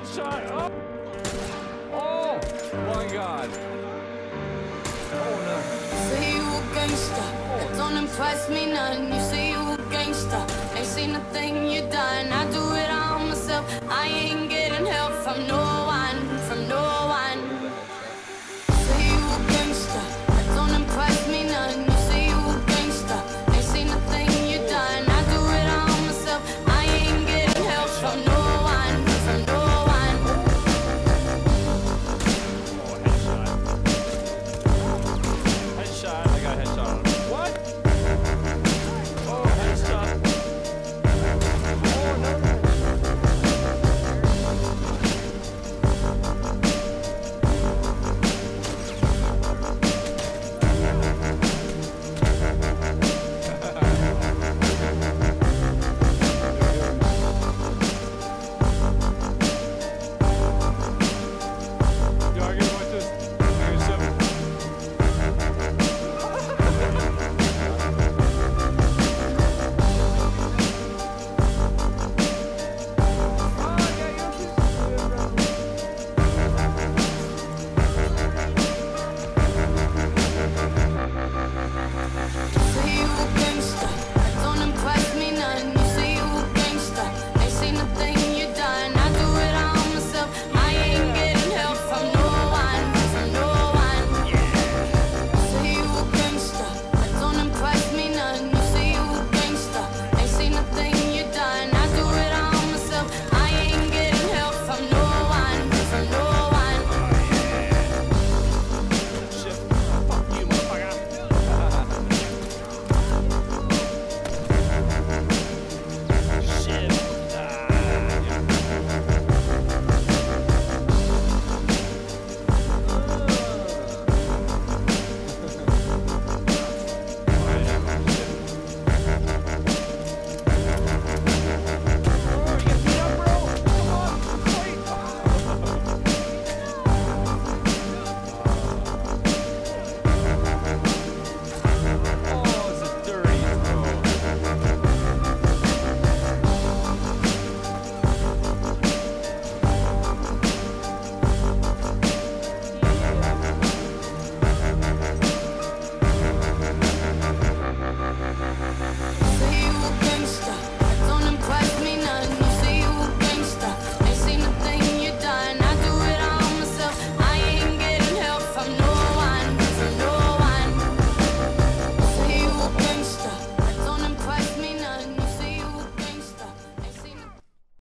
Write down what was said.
shot. Oh, oh my God. Oh no. Say you a gangster, that don't impress me none. You say you a gangster, ain't seen a thing you done. I do it all myself, I ain't